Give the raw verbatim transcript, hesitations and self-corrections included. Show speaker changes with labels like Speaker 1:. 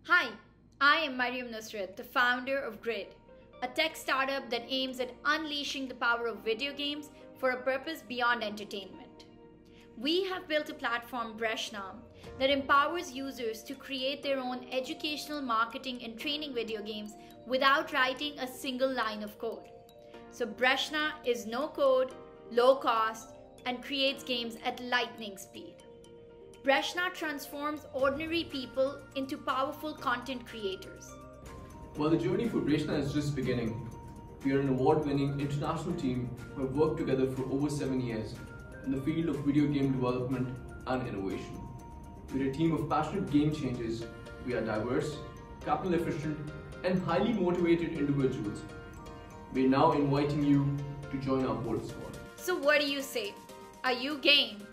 Speaker 1: Hi, I am Mariam Nusrat, the founder of Grid, a tech startup that aims at unleashing the power of video games for a purpose beyond entertainment. We have built a platform, Breshna, that empowers users to create their own educational, marketing, and training video games without writing a single line of code. So Breshna is no code, low cost, and creates games at lightning speed. Breshna transforms ordinary people into powerful content creators.
Speaker 2: While the journey for Breshna is just beginning, we are an award-winning international team who have worked together for over seven years in the field of video game development and innovation. We're a team of passionate game changers. We are diverse, capital efficient, and highly motivated individuals. We're now inviting you to join our board squad.
Speaker 1: So what do you say? Are you game?